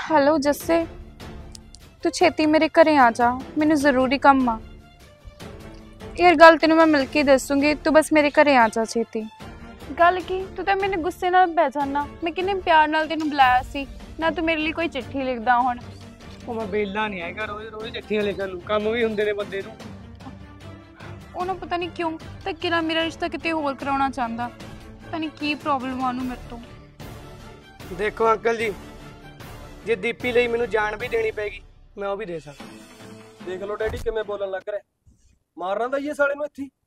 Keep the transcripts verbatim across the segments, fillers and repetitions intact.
Hello जस्से, तू छेती मेरे घरे आ जा, मैनू जरूरी काम आ। यार गल तेन मैं मिल के दसूंगी, तू बस मेरे घरे आ जा छेती। गल की तू तो मैंने गुस्से नाल बह जाना, मैं किन्ने प्यार नाल तेनू बुलाया सी ना, तू मेरे लिए कोई चिट्ठी लिखदा हुण। ਉਹ ਮੈਂ ਵੇਲਾ ਨਹੀਂ ਹੈਗਾ ਰੋਜ਼ ਰੋਜ਼ ਚਿੱਠੀਆਂ ਲਿਖਣ ਨੂੰ, ਕੰਮ ਵੀ ਹੁੰਦੇ ਨੇ ਬੰਦੇ ਨੂੰ। ਉਹਨੂੰ ਪਤਾ ਨਹੀਂ ਕਿਉਂ ਧੱਕੇ ਨਾਲ ਮੇਰਾ ਰਿਸ਼ਤਾ ਕਿਤੇ ਹੋਰ ਕਰਾਉਣਾ ਚਾਹੁੰਦਾ, ਪਤਾ ਨਹੀਂ ਕੀ ਪ੍ਰੋਬਲਮ ਆ ਉਹਨੂੰ ਮੇਰੇ ਤੋਂ। ਦੇਖੋ ਅੰਕਲ ਜੀ, ਜੇ ਦੀਪੀ ਲਈ ਮੈਨੂੰ ਜਾਨ ਵੀ ਦੇਣੀ ਪੈਗੀ ਮੈਂ ਉਹ ਵੀ ਦੇ ਸਕਦਾ। ਦੇਖ ਲਓ ਡੈਡੀ ਕਿਵੇਂ ਬੋਲਣ ਲੱਗ ਰਿਹਾ, ਮਾਰਨਾ ਤਾਂ ਇਹ ਸਾਲੇ ਨੂੰ ਇੱਥੇ।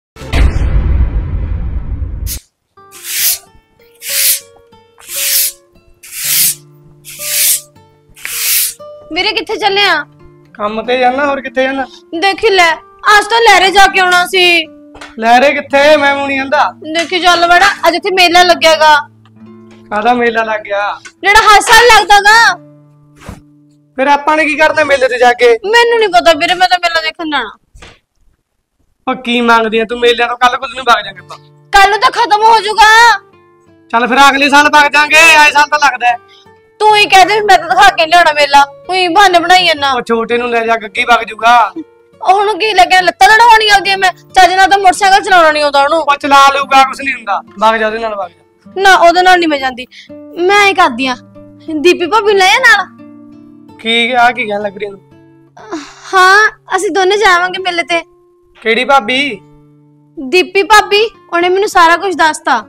ਵੀਰੇ ਕਿੱਥੇ ਚੱਲੇ ਆ? ਕੰਮ ਤੇ ਜਾਣਾ, ਹੋਰ ਕਿੱਥੇ ਜਾਣਾ? ਦੇਖੀ ਲੈ, ਅੱਜ ਤਾਂ ਲਹਿਰੇ ਜਾ ਕੇ ਆਉਣਾ ਸੀ। ਲਹਿਰੇ ਕਿੱਥੇ, ਮੈਂ ਨਹੀਂ ਆਂਦਾ। ਦੇਖੀ ਚੱਲ ਬੜਾ, ਅੱਜ ਇੱਥੇ ਮੇਲਾ ਲੱਗਿਆਗਾ। ਕਾਹਦਾ ਮੇਲਾ ਲੱਗ ਗਿਆ? ਜਿਹੜਾ ਹਰ ਸਾਲ ਲੱਗਦਾਗਾ। ਫਿਰ ਆਪਾਂ ਨੇ ਕੀ ਕਰਨਾ ਮੇਲੇ ਤੇ ਜਾ ਕੇ? ਮੈਨੂੰ ਨਹੀਂ ਪਤਾ ਵੀਰੇ, ਮੈਂ ਤਾਂ ਮੇਲਾ ਦੇਖਣ ਜਾਣਾ। ਉਹ ਕੀ ਮੰਗਦੀ ਆ ਤੂੰ? ਮੇਲਿਆਂ ਤੋਂ ਕੱਲ ਕੁਝ ਨੂੰ ਵਗ ਜਾਾਂਗੇ ਆਪਾਂ। ਕੱਲ ਨੂੰ ਤਾਂ ਖਤਮ ਹੋ ਜਾਊਗਾ। ਚੱਲ ਫਿਰ ਅਗਲੇ ਸਾਲ ਵਗ ਜਾਾਂਗੇ, ਆਏ ਸਾਲ ਤਾਂ ਲੱਗਦਾ। ਤੂੰ ਹੀ ਕਹਿ ਦੇ ਮੈਂ ਤਾਂ ਦਿਖਾ ਕੇ ਲਿਆਉਣਾ ਮੇਲਾ, ਉਹੀ ਬਹਾਨੇ ਬਣਾਈ ਜਾਂਦਾ। ਉਹ ਛੋਟੇ ਨੂੰ ਲੈ ਜਾ, ਗੱਗੀ ਵਗ ਜੂਗਾ। ਉਹਨੂੰ ਕੀ ਲੱਗਿਆ ਲੱਤਾਂ ਲੜਾਉਣੀ ਆਉਂਦੀ ਐ? ਮੈਂ ਚੱਜ ਨਾਲ ਤਾਂ ਮੋਟਰਸਾਈਕਲ ਚਲਾਉਣਾ ਨਹੀਂ ਆਉਂਦਾ ਉਹਨੂੰ। ਉਹ ਚਲਾ ਲੂਗਾ, ਕੁਝ ਨਹੀਂ ਹੁੰਦਾ। ਵਗ ਜਾ ਉਹਦੇ ਨਾਲ, ਵਗ ਜਾ। ਨਾ ਉਹਦੇ ਨਾਲ ਨਹੀਂ ਮੈਂ ਜਾਂਦੀ, ਮੈਂ ਹੀ ਕਰਦੀ ਆ। ਦੀਪੀ ਭਾਬੀ ਲੈ ਆ ਨਾਲ। ਕੀ ਆ ਕੀ ਕਹਿਣ ਲੱਗ ਰਹੀ ਨੂੰ? ਹਾਂ ਅਸੀਂ ਦੋਨੇ ਜਾਵਾਂਗੇ ਮੇਲੇ ਤੇ। ਕਿਹੜੀ ਭਾਬੀ? ਦੀਪੀ ਭਾਬੀ, ਉਹਨੇ ਮੈਨੂੰ ਸਾਰਾ ਕੁਝ ਦੱਸਤਾ।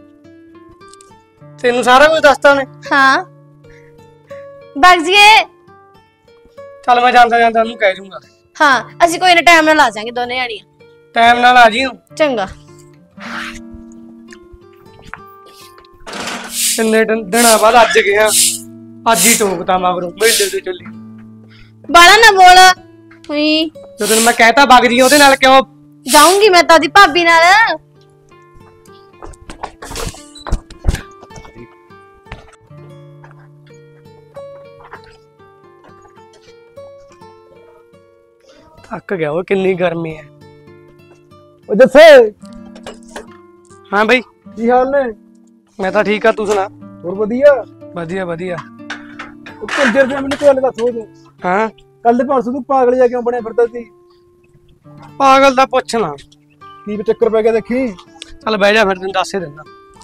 ਤੈਨੂੰ ਸਾਰਾ ਕੁਝ ਦੱਸਤਾ ਉਹਨੇ? ਹਾਂ ਬਗ ਜੀਏ। ਚੱਲ ਮੈਂ ਜਾਂਦਾ ਜਾਂਦਾ ਉਹਨੂੰ ਕਹਿ ਜੂੰਗਾ। ਹਾਂ ਅਸੀਂ ਕੋਈ ਨਾ ਟਾਈਮ ਨਾਲ ਆ ਜਾਾਂਗੇ ਦੋਨੇ ਜਾਣੀਆਂ। ਟਾਈਮ ਨਾਲ ਆ ਜੀ। ਚੰਗਾ। ਕਿੰਨੇ ਦਿਨਾਂ ਬਾਅਦ ਅੱਜ ਗਿਆ, ਅੱਜ ਹੀ ਟੋਕਤਾ ਮਗਰੋਂ ਮੇਲੇ ਤੇ ਚੱਲੀ। ਬਾਲਾ ਨਾ ਬੋਲ। ਹੁਈ ਜਦੋਂ ਮੈਂ ਕਹਿਤਾ ਵਗ ਜੀ ਉਹਦੇ ਨਾਲ, ਕਿਉਂ ਜਾਊਂਗੀ ਮੈਂ ਤਾਂ ਦੀ ਭਾਬੀ ਨਾਲ। ਥੱਕ ਗਿਆ, ਉਹ ਕਿੰਨੀ ਗਰਮੀ ਹੈ। ਉਹ ਜੱਸੇ, ਹਾਂ ਬਈ ਕੀ ਹਾਲ ਨੇ? ਮੈਂ ਤਾਂ ਠੀਕ ਆ, ਤੂੰ ਸੁਣਾ? ਹੋਰ ਵਧੀਆ ਵਧੀਆ ਵਧੀਆ। ਉਹ ਕੰਜਰ ਦੇ ਮੈਨੂੰ ਗੱਲ ਦੱਸੋ ਤੂੰ। ਹਾਂ ਕੱਲ ਦੇ ਪਰਸੋਂ ਤੂੰ ਪਾਗਲ ਜਿਹਾ ਕਿਉਂ ਬਣਿਆ ਫਿਰਦਾ ਸੀ? ਪਾਗਲ ਦਾ ਪੁੱਛਣਾ ਕੀ ਚੱਕਰ ਪੈ ਗਿਆ ਦੇਖੀ। ਚੱਲ ਬਹਿ ਜਾ, ਫਿਰ ਤੈਨੂੰ ਦੱਸ ਹੀ ਦਿੰਦਾ।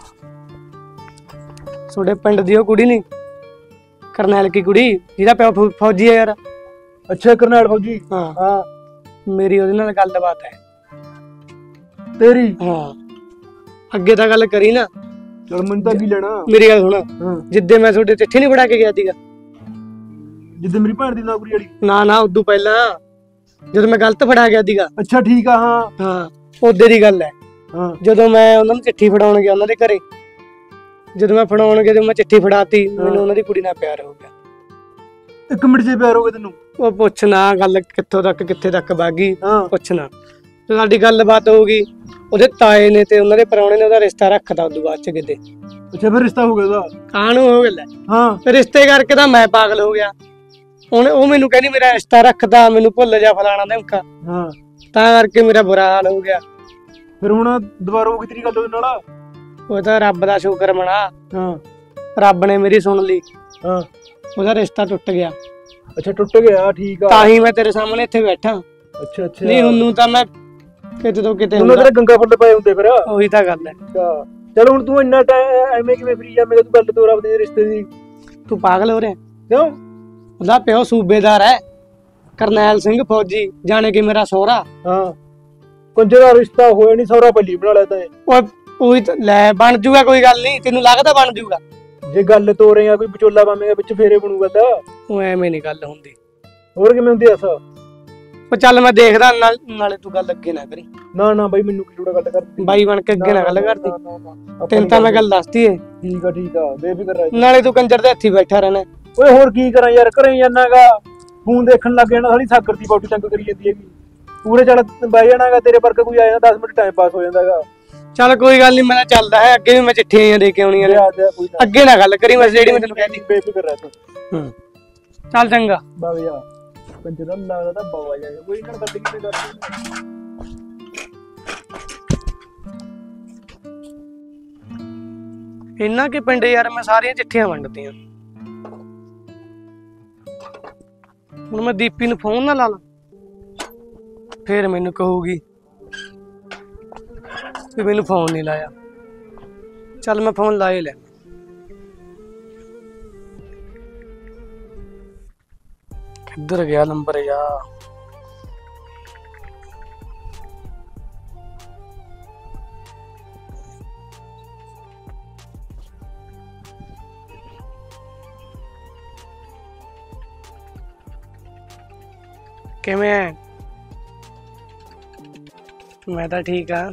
ਤੁਹਾਡੇ ਪਿੰਡ ਦੀ ਉਹ ਕੁੜੀ ਨੀ, ਕਰਨੈਲ ਕੀ ਕੁੜੀ, ਜਿਹਦਾ ਪਿਓ ਫੌਜੀ ਹੈ ਯਾਰ। ਅੱਛਾ ਕਰਨੈਲ ਫੌਜੀ। ਹਾਂ ਹਾਂ ਮੇਰੀ ਉਹਦੇ ਨਾਲ ਗੱਲਬਾਤ ਹੈ। ਤੇਰੀ? ਹਾਂ ਅੱਗੇ ਤਾਂ ਗੱਲ ਕਰੀ ਨਾ। ਚਲ ਮੈਨੂੰ ਤਾਂ ਕੀ ਲੈਣਾ। ਮੇਰੀ ਗੱਲ ਸੁਣ, ਹਾਂ ਜਿੱਦੇ ਮੈਂ ਤੁਹਾਡੇ ਚਿੱਠੀ ਨਹੀਂ ਫੜਾ ਕੇ ਗਿਆ ਸੀਗਾ, ਜਿੱਦਾਂ ਮੇਰੀ ਭੈਣ ਦੀ ਨੌਕਰੀ ਵਾਲੀ? ਨਾ ਨਾ ਉਦੋਂ ਪਹਿਲਾਂ, ਜਦੋਂ ਮੈਂ ਗਲਤ ਫੜਾ ਗਿਆ ਸੀਗਾ। ਅੱਛਾ ਠੀਕ ਆ। ਹਾਂ ਹਾਂ ਉਹਦੇ ਦੀ ਗੱਲ ਹੈ। ਹਾਂ ਜਦੋਂ ਮੈਂ ਉਹਨਾਂ ਨੂੰ ਚਿੱਠੀ ਫੜਾਉਣ ਗਿਆ ਉਹਨਾਂ ਦੇ ਘਰੇ, ਜਦੋਂ ਮੈਂ ਫੜਾਉਣ ਗਿਆ, ਜਦੋਂ ਮੈਂ ਚਿੱਠੀ ਫੜਾਤੀ, ਮੈਨੂੰ ਉਹਨਾਂ ਦੀ ਕੁੜੀ ਨਾਲ ਪਿਆਰ ਹੋ ਗਿਆ। ਇੱਕ ਮਿੰਟ ਜੇ ਪਿਆਰ ਹੋ ਗਿਆ ਤੈਨੂੰ? ਉਹ ਪੁੱਛਣਾ ਗੱਲ ਕਿੱਥੋਂ ਤੱਕ ਕਿੱਥੇ ਤੱਕ ਬਾਗੀ, ਹਾਂ ਪੁੱਛਣਾ। ਤੇ ਸਾਡੀ ਗੱਲਬਾਤ ਹੋਊਗੀ, ਉਹਦੇ ਤਾਏ ਨੇ ਤੇ ਉਹਨਾਂ ਦੇ ਪ੍ਰਾਹੁਣੇ ਨੇ ਉਹਦਾ ਰਿਸ਼ਤਾ ਰੱਖਤਾ ਉਦੋਂ ਬਾਅਦ ਚ ਕਿਤੇ। ਅੱਛਾ ਫਿਰ ਰਿਸ਼ਤਾ ਹੋ ਗਿਆ ਉਹਦਾ? ਕਾਹਨੂੰ ਹੋ ਗਿਆ? ਹਾਂ ਫਿਰ ਰਿਸ਼ਤੇ ਕਰਕੇ ਤਾਂ ਮੈਂ ਪਾਗਲ ਹੋ ਗਿਆ। ਹੁਣ ਉਹ ਮੈਨੂੰ ਕਹਿੰਦੀ ਮੇਰਾ ਰਿਸ਼ਤਾ ਰੱਖਦਾ, ਮੈਨੂੰ ਭੁੱਲ ਜਾ ਫਲਾਣਾ ਧਮਕਾ, ਹਾਂ ਤਾਂ ਕਰਕੇ ਮੇਰਾ ਬੁਰਾ ਹਾਲ ਹੋ ਗਿਆ। ਫਿਰ ਹੁਣ ਦੁਬਾਰਾ ਹੋ ਗਈ ਤੇਰੀ ਗੱਲ ਉਹਦੇ ਨਾਲ? ਉਹ ਤਾਂ ਰੱਬ ਦਾ ਸ਼ੁਕਰ ਮਨਾ, ਹਾਂ ਰੱਬ ਨੇ ਮੇਰੀ ਸੁਣ ਲਈ। ਹਾਂ ਉਹਦਾ ਰਿਸ਼ਤਾ ਟੁੱਟ ਗਿਆ। ਅੱਛਾ ਟੁੱਟ ਗਿਆ, ਠੀਕ ਆ। ਤਾਂ ਹੀ ਮੈਂ ਤੇਰੇ ਸਾਹਮਣੇ ਇੱਥੇ ਬੈਠਾ। ਅੱਛਾ ਅੱਛਾ। ਨਹੀਂ ਉਹਨੂੰ ਤਾਂ ਮੈਂ ਕਿਤੇ ਤੋਂ ਕਿਤੇ ਉਹਨਾਂ ਦੇ ਗੰਗਾ ਫੁੱਲ ਪਏ ਹੁੰਦੇ ਫਿਰ। ਉਹੀ ਤਾਂ ਗੱਲ ਹੈ। ਚਲ ਹੁਣ ਤੂੰ ਇੰਨਾ ਐਵੇਂ ਕਿਵੇਂ ਫਰੀ ਜਾ? ਮੇਰੇ ਤੂੰ ਗੱਲ ਤੋਰ ਆਪਦੇ ਰਿਸ਼ਤੇ ਦੀ। ਤੂੰ ਪਾਗਲ ਹੋ ਰਿਹਾ ਕਿਉਂ? ਉਹਦਾ ਪਿਓ ਸੂਬੇਦਾਰ ਹੈ, ਕਰਨੈਲ ਸਿੰਘ ਫੌਜੀ, ਜਾਣੇ ਕਿ ਮੇਰਾ ਸਹੁਰਾ। ਹਾਂ ਕੰਜਰ ਦਾ ਰਿਸ਼ਤਾ ਹੋਇਆ ਨਹੀਂ, ਸਹੁਰਾ ਪਹਿਲੀ ਬਣਾ ਲਿਆ ਤਾਂ। ਉਹ ਉਹੀ ਲੈ ਬਣ ਜੂਗਾ, ਕੋਈ ਗੱਲ ਨਹੀਂ। ਤੈਨੂੰ ਲੱਗਦਾ ਬਣ ਜੂਗਾ? ਜੇ ਗੱਲ ਤੋਰੇਗਾ ਕੋਈ ਵਿਚੋਲਾ ਪਾਵੇਂਗਾ ਵਿੱਚ, ਫੇਰੇ ਬਣੂਗਾ ਤਾਂ। ਉਹ ਐਵੇਂ ਨਹੀਂ ਗੱਲ ਹੁੰਦੀ। ਹੋਰ ਕਿਵੇਂ ਹੁੰਦੀ ਐਸਾ? ਉਹ ਚੱਲ ਮੈਂ ਦੇਖਦਾ, ਨਾਲ ਨਾਲੇ ਤੂੰ ਗੱਲ ਅੱਗੇ ਨਾ ਕਰੀ। ਨਾ ਨਾ ਬਾਈ ਮੈਨੂੰ ਕੀ ਲੋੜ ਗੱਲ ਕਰਦੀ। ਬਾਈ ਬਣ ਕੇ ਅੱਗੇ ਨਾ ਗੱਲ ਕਰਦੀ। ਤੈਨੂੰ ਤਾਂ ਮੈਂ ਗੱਲ ਦੱਸਤੀ ਏ। ਠੀਕ ਆ ਠੀਕ ਆ, ਬੇਫਿਕਰ ਰਹਿ। ਨਾਲੇ ਤੂੰ ਕੰਜਰ ਦੇ ਹੱਥੀ ਬੈਠਾ ਰਹਿਣਾ। ਓਏ ਹੋਰ ਕੀ ਕਰਾਂ ਯਾਰ, ਘਰੇ ਜਾਣਾਗਾ, ਫੋਨ ਦੇਖਣ ਲੱਗ ਜਾਣਾ, ਸਾਲੀ ਸਾਕਰ ਦੀ ਬੋਟੀ ਤੰਗ ਕਰੀ ਜਾਂਦੀ ਹੈਗੀ। ਪੂਰੇ ਚੱਲ ਬਹਿ ਜਾਣਾਗਾ, ਤੇਰੇ ਵਰਗਾ ਕੋਈ ਆਇਆ ਨਾ ਦਸ ਮਿੰਟ ਟਾਈਮ ਪਾਸ ਹੋ ਜਾਂਦਾਗਾ। ਚੱਲ ਕੋਈ ਗੱਲ ਨਹੀਂ, ਮੈਂ ਚੱਲਦਾ ਹੈ। ਅੱਗੇ ਵੀ ਮੈਂ ਚਿੱਠੀਆਂ ਦੇ ਕੇ ਆਉਣੀਆਂ ਨੇ, ਅੱਗੇ ਨਾ ਗੱਲ ਕਰੀ। ਮੈਂ ਜਿਹੜੀ ਮੈਂ ਤੈਨੂੰ ਕਹਿੰਦੀ, ਬੇਫਿਕਰ ਰਹਿ ਤੂੰ। ਹੂੰ ਚੱਲ ਚੰਗਾ। ਬਾਵੇ ਆ ਕੰਜਰ ਲੱਗਦਾ ਤਾਂ ਬਾਵਾ ਜਾਏਗਾ ਕੋਈ ਨਾ, ਗੱਡੀ ਕਿਤੇ ਗੱਲ। ਇਹਨਾਂ ਕੇ ਪਿੰਡ ਯਾਰ ਮੈਂ ਸਾਰੀਆਂ ਚਿੱਠੀਆਂ ਵੰਡਤੀਆਂ। ਹੁਣ ਮੈਂ ਦੀਪੀ ਨੂੰ ਫੋਨ ਨਾ ਲਾ ਲਾਂ ਫੇਰ ਮੈਨੂੰ ਕਹੂਗੀ ਵੀ ਮੈਨੂੰ ਫੋਨ ਨਹੀਂ ਲਾਇਆ। ਚੱਲ ਮੈਂ ਫੋਨ ਲਾ ਹੀ ਲੈ। किधर गया नंबर यार? किवें है? मैं तो ठीक हाँ।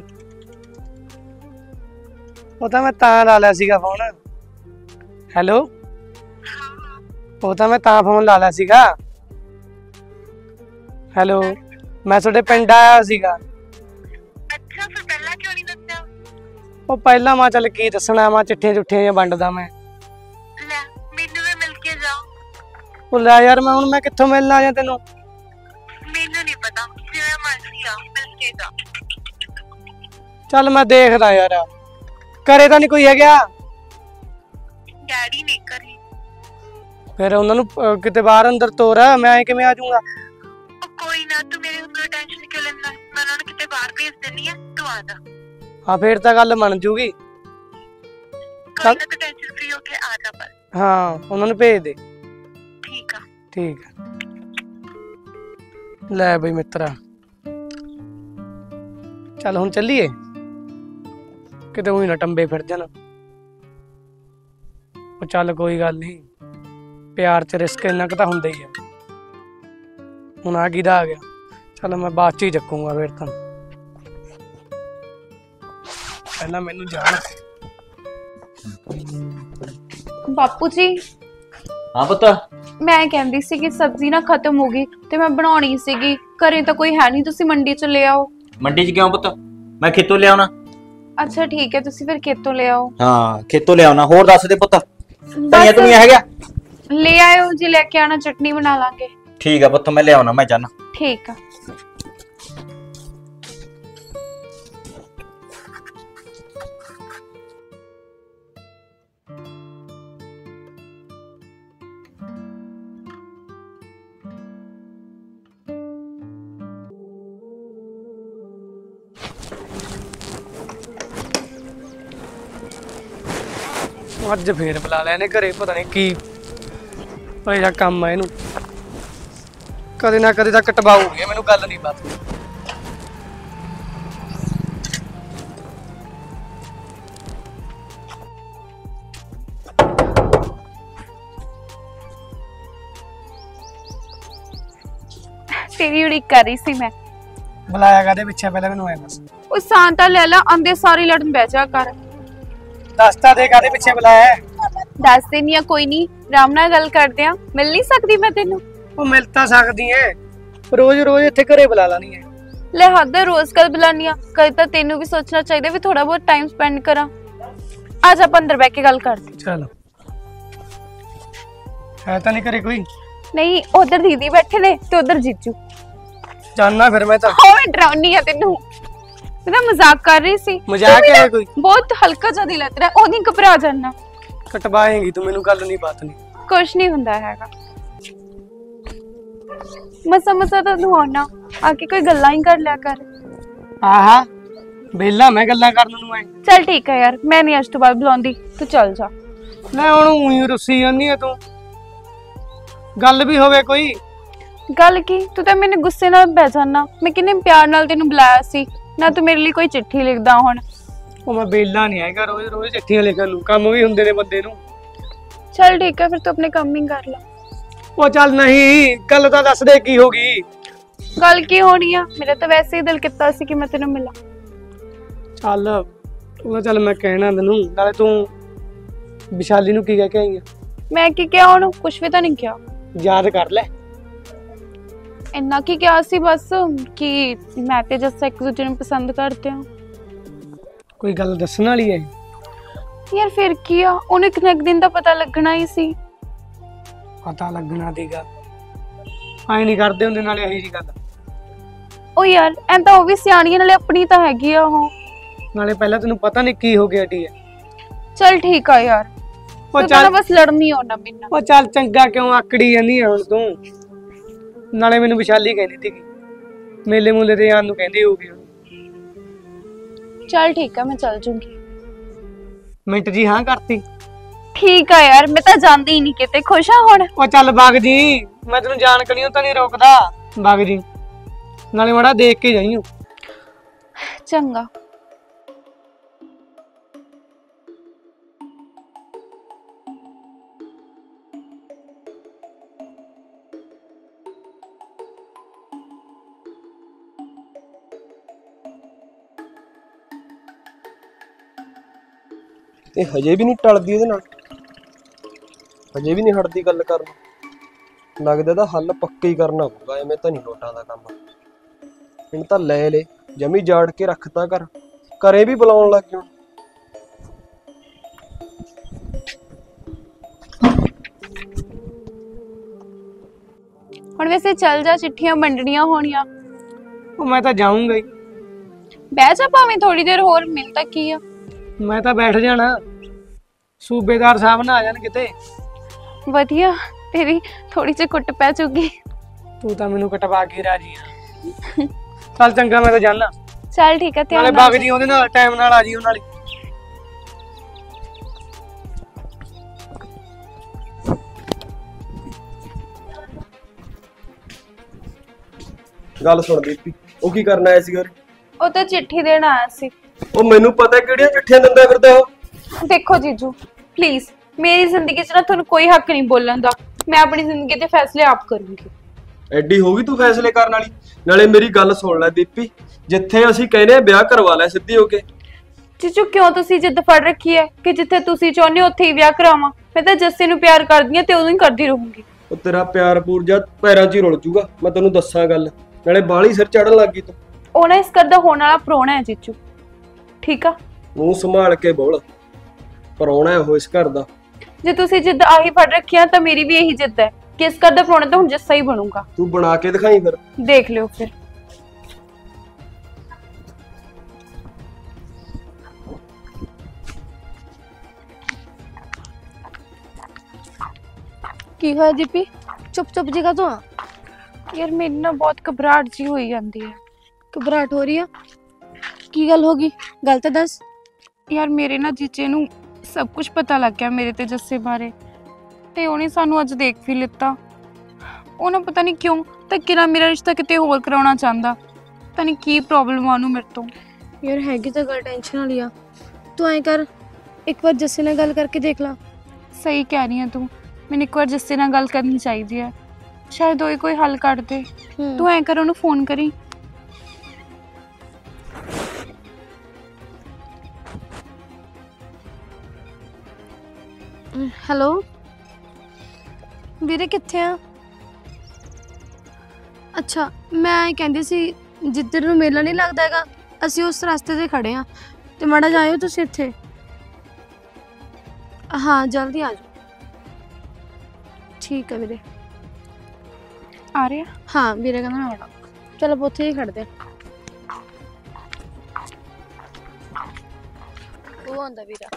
वो तो मैं तां ला लिया सीगा फोन। हेलो, वो तो मैं तां फोन ला लिया सीगा। हेलो, मैं थोड़े पिंड आया सीगा। अच्छा, फिर पहला क्यों नहीं दस्या? वो पहला मां चल की दसना, मां चिट्ठियां चुट्ठियां जिहां वंडदा मैं। ले मेनू भी मिल के जाओ। ओ ले यार, मैं हुण मैं कित्थों मिलना आ तैनूं? मेनू नहीं पता, जिवें मर्जी आ, मिल के जाओ। चल मैं देखदा यार, घरे तां नहीं कोई हैगा? डैडी नहीं करी। फिर उन्हां नूं किते बाहर अंदर तोर, मैं किवें आ जाऊंगा? कोई ना, तू मेरी उम्र टेंशन क्यों लेना? मैं उन्हें किते बाहर भेज देनी है, तू आ जा। हाँ फिर तो गल बन जूगी। कोई ना, तू टेंशन फ्री होके आ जा पर। हाँ, उन्होंने भेज दे। ठीक है ठीक है। ले बई मित्रा, चल हुण चलीए, किते उही ना टंबे फिर जाना। ओ चल कोई गल नहीं, प्यार च रिस्क इन्ना क तां हुंदा ही है। ਹੁਣ ਆ ਕਿਹਦਾ ਆ ਗਿਆ? ਚਲ ਮੈਂ ਬਾਅਦ ਚ ਹੀ ਚੱਕੂਗਾ ਫਿਰ ਤਾਂ, ਪਹਿਲਾਂ ਮੈਨੂੰ ਜਾਣ। ਬਾਪੂ ਜੀ हाँ पुत, ਮੈਂ ਕਹਿੰਦੀ ਸੀ ਕਿ ਸਬਜ਼ੀ ਨਾ ਖਤਮ ਹੋ ਗਈ ਤੇ ਮੈਂ ਬਣਾਉਣੀ ਸੀਗੀ, ਘਰੇ ਤਾਂ ਕੋਈ ਹੈ ਨਹੀਂ, ਤੁਸੀਂ ਮੰਡੀ ਚ ਲੈ ਆਓ। मंडी च क्यों पुत? मैं खेतों ले आना। ਅੱਛਾ ਠੀਕ ਹੈ, ਤੁਸੀਂ ਫਿਰ ਖੇਤੋਂ ਲੈ ਆਓ। हाँ खेतों ले आना। होर दस दे पुत, धनिया ਬਸ धुनिया है क्या? ਲੈ ਆਇਓ ਜੀ, ਲੈ ਕੇ ਆਣਾ, ਚਟਨੀ बना ਲਾਂਗੇ। ठीक है पुत, मैं ले आना, मैं जाना। ठीक है। ਅੱਜ ਫੇਰ ਬੁਲਾ ਲਿਆ ਨੇ ਘਰੇ, ਪਤਾ ਨਹੀਂ ਕੀ ਭਾਈ ਕੰਮ ਆ ਇਹਨੂੰ, ਕਦੇ ਨਾ ਕਦੇ ਤਾਂ ਕਟਵਾਉਗੇ ਮੈਨੂੰ, ਗੱਲ ਨਹੀਂ ਬਾਤ। तेरी उड़ीक कर रही सी मैं। बुलाया कादे पिछे पहले मैनू ऐ दस। ओ शांता ले ला, आंदे सारी लड़न बह जा कर। दसता दे कादे पिछे बुलाया है? दस दिन या कोई नहीं, राम नाल गल करदे आ, मिल नहीं सकदी मैं तेनू? ਉਹ ਮਿਲ ਤਾਂ ਸਕਦੀ ਐ, ਰੋਜ਼ ਰੋਜ਼ ਇੱਥੇ ਘਰੇ ਬੁਲਾ ਲਾਣੀ ਐ। ले हद है, रोज कल बुलानी आ, कल तो तेनू भी सोचना चाहिए भी थोड़ा बहुत टाइम स्पेंड करा। आज आप अंदर बैठ के गल करते। चलो, है तो नहीं करे कोई? नहीं, उधर दीदी बैठे ने ते उधर जीजू। जानना फिर मैं तो। ओ मैं डराउनी है तेनू, मैं तो मजाक कर रही सी। मजाक है कोई? बहुत हल्का जा दिल तेरा, ओदी घबरा जाना। कटवाएंगी तू मेनू, गल नहीं बात नहीं। कुछ नहीं हुंदा हैगा, मसा मसा तो तू आना, आके कोई गल्ला ही कर लिया कर। आहा बेला मैं गल्ला करन नूं। चल ठीक है यार, मैं नहीं आज तो बाद बुलाउंदी, तू चल जा। ले हुण ऊई रुसी जानी है तू, गल भी होवे कोई। गल की, तू तो मैंने गुस्से नाल बह जाना, मैं किन्ने प्यार नाल तेनू बुलाया सी ना, तू मेरे लिए कोई चिट्ठी लिखदा हुण। ओ मैं बेला नहीं हैगा रोज रोज चिट्ठियां लिखण नूं, काम भी हुंदे ने बंदे नूं। चल ठीक है, फिर तू अपने काम ही कर ला। ओ चल नहीं, गल तां दस दे की होगी? गल की होनी आ, मेरा तो वैसे ही दिल किता सी कि मैं तेनू मिला। चल ਉਹ ਚੱਲ ਮੈਂ ਕਹਿਣਾ ਤੈਨੂੰ, ਨਾਲੇ ਤੂੰ ਵਿਸ਼ਾਲੀ ਨੂੰ ਕੀ ਕਹਿ ਕੇ ਆਈ ਆ? मैं की क्या ਉਹਨੂੰ ਕੁਛ ਵੀ ਤਾਂ ਨਹੀਂ ਕਿਹਾ। ਯਾਦ ਕਰ ਲੈ। ਇੰਨਾ ਕੀ ਕਿਹਾ ਸੀ ਬਸ ਕਿ ਮੈਂ ਤੇ ਜੱਸਾ ਇੱਕ ਦੂਜੇ ਨੂੰ ਪਸੰਦ ਕਰਦੇ ਹਾਂ। ਕੋਈ ਗੱਲ ਦੱਸਣ ਵਾਲੀ ਹੈ? ਯਾਰ ਫਿਰ ਕੀ ਆ, ਉਹਨੂੰ ਇੱਕ ਨਾ ਇੱਕ ਦਿਨ ਦਾ ਪਤਾ ਲੱਗਣਾ ਹੀ ਸੀ। ਪਤਾ ਲੱਗਣਾ ਦੀਗਾ, ਐ ਨਹੀਂ ਕਰਦੇ ਹੁੰਦੇ ਨਾਲੇ ਇਹੀ ਜੀ ਗੱਲ। ਉਹ ਯਾਰ ਐਂ ਤਾਂ ਉਹ ਵੀ ਸਿਆਣੀਆਂ, ਨਾਲੇ ਆਪਣੀ ਤਾਂ ਹੈਗੀ ਆ ਉਹ। ਨਾਲੇ ਪਹਿਲਾਂ ਤੈਨੂੰ ਪਤਾ ਨਹੀਂ ਕੀ ਹੋ ਗਿਆ ਟੀ ਹੈ। ਚੱਲ ਠੀਕ ਆ ਯਾਰ, ਉਹ ਤੂੰ ਚੱਲ ਤਾਂ ਬਸ ਲੜਨੀ ਆਉਣਾ ਮੈਨਾਂ। ਉਹ ਚੱਲ ਚੰਗਾ, ਕਿਉਂ ਆਕੜੀ ਜਾਂਦੀ ਹੈ ਹੁਣ ਤੂੰ? ਨਾਲੇ ਮੈਨੂੰ ਵਿਸ਼ਾਲੀ ਕਹਿੰਦੀ ਸੀਗੀ ਮੇਲੇ ਮੂਲੇ ਤੇ ਜਾਣ ਨੂੰ ਕਹਿੰਦੀ ਹੋਊਗੀ। चल ठीक है मैं चल जूंगी। ਮਿੰਟ ਜੀ ਹਾਂ ਕਰਤੀ। ठीक है यार मैं तो जाती ही नहीं किते खुश हाँ हुण। ਉਹ ਚੱਲ ਬਾਗ ਜੀ ਮੈਂ ਤੈਨੂੰ ਜਾਣ ਕਣੀਓ ਤਾਂ ਨਹੀਂ ਰੋਕਦਾ ਬਾਗ ਜੀ ਨਾਲੇ ਮਾੜਾ ਦੇਖ ਕੇ ਜਾਈਓ। चंगा। ਇਹ ਹਜੇ ਵੀ ਨਹੀਂ ਟਲਦੀ ਉਹਦੇ ਨਾਲ, ਹਜੇ ਵੀ ਨਹੀਂ ਹਟਦੀ ਗੱਲ ਕਰਨ। ਲੱਗਦਾ ਇਹਦਾ ਹੱਲ ਪੱਕਾ ਹੀ ਕਰਨਾ ਪਊਗਾ, ਐਵੇਂ ਤਾਂ ਨਹੀਂ ਲੋਟਾਂ ਦਾ ਕੰਮ। ਇਹਨੂੰ ਤਾਂ ਲੈ ਲੈ ਜਮੀ ਜਾੜ ਕੇ ਰੱਖਤਾ ਕਰ, ਘਰੇ ਵੀ ਬੁਲਾਉਣ ਲੱਗ ਗਿਆ। ਹੁਣ ਵੈਸੇ ਚੱਲ ਜਾ, ਚਿੱਠੀਆਂ ਵੰਡਣੀਆਂ ਹੋਣੀਆਂ। ਉਹ ਮੈਂ ਤਾਂ ਜਾਊਂਗਾ ਹੀ। ਬਹਿ ਜਾ ਭਾਵੇਂ ਥੋੜੀ ਦੇਰ ਹੋਰ, ਮਿਲ ਤਾਂ ਕੀ ਆ। ਮੈਂ ਤਾਂ ਬੈਠ ਜਾਣਾ, ਸੂਬੇਦਾਰ ਸਾਹਿਬ ਨਾ ਆ ਜਾਣ ਕਿਤੇ। ਵਧੀਆ, ਤੇਰੀ ਥੋੜੀ ਜਿਹੀ ਕੁੱਟ ਪੈ ਚੁੱਕੀ। ਤੂੰ ਤਾਂ ਮੈਨੂੰ ਕਟਵਾ ਕੇ ਰਾਜੀ ਆ। ਚੱਲ ਚੰਗਾ ਮੈਂ ਤਾਂ ਜਾਣਾ। ਚੱਲ ਠੀਕ ਹੈ, ਧਿਆਨ ਨਾਲੇ ਨਾਲ ਬਾਗ ਜੀ ਉਹਦੇ ਨਾਲ ਟਾਈਮ ਨਾਲ ਆ ਜੀ ਉਹਨਾਂ ਲਈ। ਗੱਲ ਸੁਣ ਦੀਪੀ, ਉਹ ਕੀ ਕਰਨ ਆਇਆ ਸੀਗਾ? ਉਹ ਤਾਂ ਚਿੱਠੀ ਦੇਣ ਆਇਆ ਸੀ। ਉਹ ਮੈਨੂੰ ਪਤਾ ਕਿਹੜੀਆਂ ਚਿੱਠੀਆਂ ਦਿੰਦਾ ਫਿਰਦਾ ਉਹ। ਦੇਖੋ ਜੀਜੂ ਪਲੀਜ਼, ਮੇਰੀ ਜ਼ਿੰਦਗੀ 'ਚ ਨਾ ਤੁਹਾਨੂੰ ਕੋਈ ਹੱਕ ਨਹੀਂ ਬੋਲਣ ਦਾ। ਮੈਂ ਆਪਣੀ ਜ਼ਿੰਦਗੀ ਦੇ ਫੈਸਲੇ ਆਪ ਕਰੂੰਗੀ। ਐਡੀ ਹੋ ਗਈ ਤੂੰ ਫੈਸਲੇ ਕਰਨ ਵਾਲੀ? ਨਾਲੇ ਮੇਰੀ ਗੱਲ ਸੁਣ ਲੈ ਦੀਪੀ, ਜਿੱਥੇ ਅਸੀਂ ਕਹਿੰਦੇ ਆ ਵਿਆਹ ਕਰਵਾ ਲੈ ਸਿੱਧੀ ਹੋ ਕੇ। ਜੀਜੂ ਕਿਉਂ ਤੁਸੀਂ ਜਿੱਦ ਫੜ ਰੱਖੀ ਹੈ ਕਿ ਜਿੱਥੇ ਤੁਸੀਂ ਚਾਹੁੰਦੇ ਹੋ ਉੱਥੇ ਹੀ ਵਿਆਹ ਕਰਾਵਾਂ? ਮੈਂ ਤਾਂ ਜੱਸੇ ਨੂੰ ਪਿਆਰ ਕਰਦੀ ਹਾਂ ਤੇ ਉਦੋਂ ਹੀ ਕਰਦੀ ਰਹੂੰਗੀ। ਉਹ ਤੇਰਾ ਪਿਆਰ ਪੂਰ ਜਾ ਪੈਰਾਂ 'ਚ ਹੀ ਰੁਲ ਜੂਗਾ, ਮੈਂ ਤੈਨੂੰ ਦੱਸਾਂ ਗੱਲ। ਨਾਲੇ ਬਾਹਲੀ ਸਿਰ ਚੜਨ ਲੱਗ ਗਈ ਤੂੰ। ਉਹ ਨਾ ਇਸ ਘਰ ਦਾ ਹੋਣ ਵਾਲਾ ਪ੍ਰਾਹੁਣਾ ਹੈ ਜੀਜੂ, ਠੀਕ ਆ? ਮੂੰਹ ਸੰਭਾਲ ਕੇ ਬੋਲ, ਪ੍ਰਾਹੁਣਾ ਹੈ ਉਹ ਇਸ ਘਰ ਦਾ। ਜੇ ਤੁਸੀਂ ਜਿੱਦ ਆਹੀ ਫੜ ਰੱਖਿਆ ਤਾਂ ਮੇਰੀ ਵੀ ਇਹੀ ਜਿੱਦ ਹੈ ਕਿ ਇਸ ਘਰ ਦਾ ਪ੍ਰਾਹੁਣਾ ਤਾਂ ਹੁਣ ਜੱਸਾ ਹੀ ਬਣੂਗਾ। ਤੂੰ ਬਣਾ ਕੇ ਦਿਖਾਈ ਫਿਰ, ਦੇਖ ਲਿਓ ਫਿਰ। ਕੀ ਹੋਇਆ ਦੀਪੀ, ਚੁੱਪ ਚੁੱਪ ਜਗਾ ਤੂੰ? ਯਾਰ ਮੇਰੀ ਨਾ ਬਹੁਤ ਘਬਰਾਹਟ ਜੀ ਹੋਈ ਜਾਂਦੀ ਹੈ। ਘਬਰਾਹਟ ਹੋ ਰਹੀ ਆ? ਕੀ ਗੱਲ ਹੋ ਗਈ, ਗੱਲ ਤਾਂ ਦੱਸ। ਯਾਰ ਮੇਰੇ ਨਾ ਜੀਜੇ ਨੂੰ ਸਭ ਕੁਝ ਪਤਾ ਲੱਗ ਗਿਆ ਮੇਰੇ ਤੇ ਜੱਸੇ ਬਾਰੇ, ਤੇ ਉਹਨੇ ਸਾਨੂੰ ਅੱਜ ਦੇਖ ਵੀ ਲਿੱਤਾ। ਉਹਨੂੰ ਪਤਾ ਨਹੀਂ ਕਿਉਂ ਧੱਕੇ ਨਾਲ ਮੇਰਾ ਰਿਸ਼ਤਾ ਕਿਤੇ ਹੋਰ ਕਰਾਉਣਾ ਚਾਹੁੰਦਾ। ਪਤਾ ਨਹੀਂ ਕੀ ਪ੍ਰੋਬਲਮ ਆ ਉਹਨੂੰ ਮੇਰੇ ਤੋਂ। ਯਾਰ ਹੈਗੀ ਤਾਂ ਗੱਲ ਟੈਨਸ਼ਨ ਵਾਲੀ ਆ। ਤੂੰ ਐਂ ਕਰ, ਇੱਕ ਵਾਰ ਜੱਸੇ ਨਾਲ ਗੱਲ ਕਰਕੇ ਦੇਖ ਲਾ। ਸਹੀ ਕਹਿ ਰਹੀ ਹੈ ਤੂੰ, ਮੈਨੂੰ ਇੱਕ ਵਾਰ ਜੱਸੇ ਨਾਲ ਗੱਲ ਕਰਨੀ ਚਾਹੀਦੀ ਹੈ, ਸ਼ਾਇਦ ਉਹ ਹੀ ਕੋਈ ਹੱਲ ਕੱਢ ਦੇ। ਤੂੰ ਐਂ ਕਰ, ਉਹਨੂੰ ਫੋਨ ਕਰੀ। ਹੈਲੋ ਵੀਰੇ, ਕਿੱਥੇ ਆ? ਅੱਛਾ, ਮੈਂ ਕਹਿੰਦੀ ਸੀ ਜਿੱਧਰ ਨੂੰ ਮੇਲਾ ਨਹੀਂ ਲੱਗਦਾ ਹੈਗਾ, ਅਸੀਂ ਉਸ ਰਸਤੇ ਤੇ ਖੜੇ ਆ, ਤੇ ਮਾੜਾ ਜਾਇਓ ਤੁਸੀਂ ਇੱਥੇ। ਹਾਂ ਜਲਦੀ ਆ ਜਾਓ। ਠੀਕ ਹੈ ਵੀਰੇ। ਆ ਰਿਹਾ? ਹਾਂ ਵੀਰੇ ਕਹਿੰਦਾ ਮੈਂ ਆਉਣਾ। ਚਲੋ ਆਪਾਂ ਉੱਥੇ ਹੀ ਖੜਦੇ ਆ। ਉਹ ਆਉਂਦਾ ਵੀਰਾ।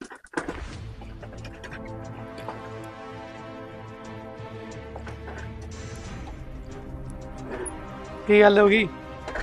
ਕੀ ਗੱਲ ਹੋ ਗਈ?